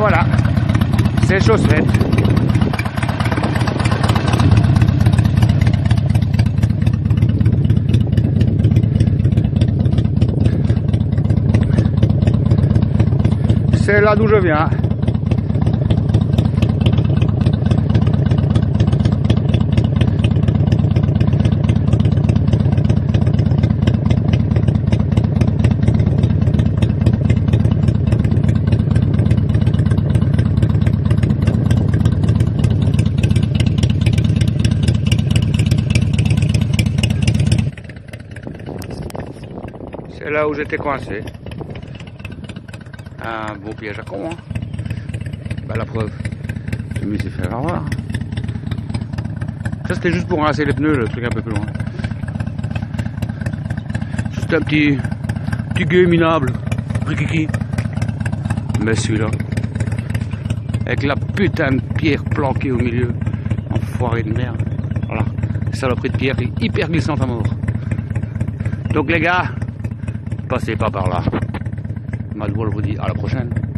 voilà, c'est chose faite. C'est là d'où je viens. C'est là où j'étais coincé. Un bon piège à con, hein. Bah la preuve, je me suis fait avoir. Ça c'était juste pour rincer les pneus, le truc un peu plus loin. Juste un petit gueux minable, rikiki. Mais celui-là, avec la putain de pierre planquée au milieu, enfoiré de merde. Voilà, saloperie de pierre hyper glissante à mort. Donc les gars, passez pas par là. Madoual vous dit à la prochaine.